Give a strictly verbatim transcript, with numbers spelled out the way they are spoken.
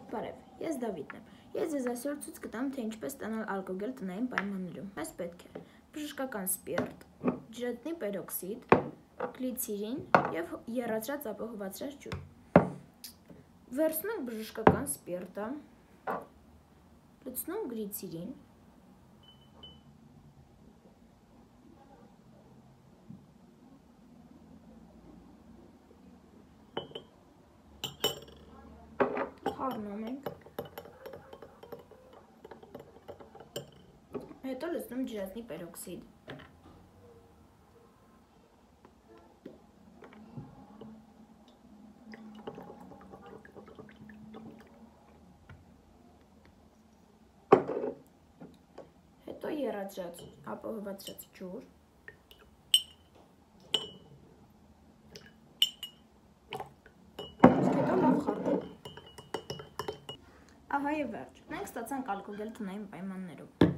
Բարև, ես Դավիթն եմ։ Ես ձեզ այսօր ցույց կտամ, թե ինչպես ստանալ ալկոգել տնային պայմաններում։ Մեզ պետք է բժշկական սպիրտ, ջրատնի պերօքսիդ, գլիցերին եւ եռացրած ապահովացրած ջուր։ Վերցնում ենք բժշկական սպիրտը, լցնում գլիցերին, խառնում ենք, հետո լցնում ջրատնի պերօքսիդ, հետո եռացրած ապահովացրած ջուր, հետո լավ խառնում։ Ահա եւ վերջ։ Մենք ստացանք ալկոգել տնային պայմաններում։